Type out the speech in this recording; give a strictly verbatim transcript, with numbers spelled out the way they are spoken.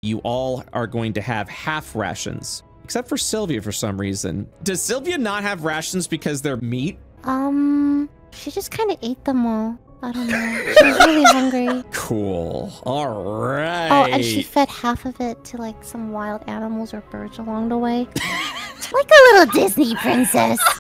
you all are going to have half rations. Except for Sylvia for some reason. Does Sylvia not have rations because they're meat? Um, she just kind of ate them all. I don't know. She's really hungry. Cool. All right. Oh, and she fed half of it to like some wild animals or birds along the way. Like a little Disney princess.